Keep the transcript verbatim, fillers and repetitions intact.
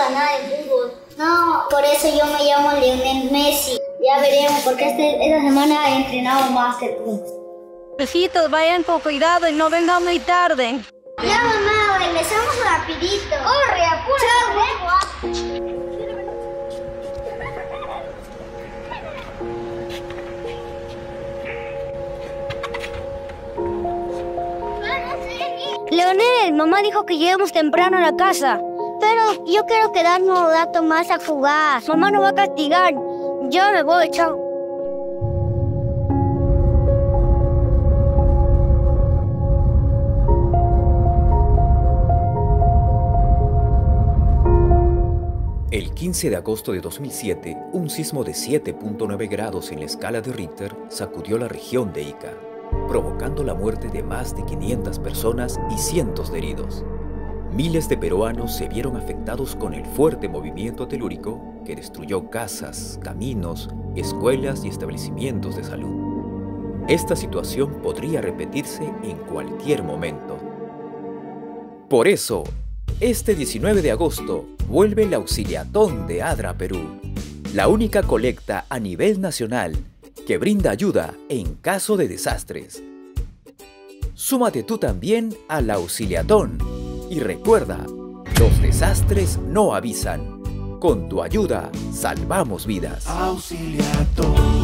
juega nada de fútbol. No, por eso yo me llamo Lionel Messi. Ya veremos, porque este, esta semana he entrenado Master Kung. Besitos, vayan con cuidado y no vengan muy tarde. Ya, mamá, regresamos rapidito. Corre, apúrate. Leonel, mamá dijo que lleguemos temprano a la casa. Pero yo quiero quedarnos un rato más a jugar. Mamá nos va a castigar. Yo me voy, chao. El quince de agosto de dos mil siete, un sismo de siete punto nueve grados en la escala de Richter sacudió la región de Ica, provocando la muerte de más de quinientas personas y cientos de heridos. Miles de peruanos se vieron afectados con el fuerte movimiento telúrico que destruyó casas, caminos, escuelas y establecimientos de salud. Esta situación podría repetirse en cualquier momento. Por eso, este diecinueve de agosto vuelve el Auxiliatón de ADRA Perú, la única colecta a nivel nacional que brinda ayuda en caso de desastres. Súmate tú también al Auxiliatón y recuerda, los desastres no avisan. Con tu ayuda salvamos vidas. Auxiliatón.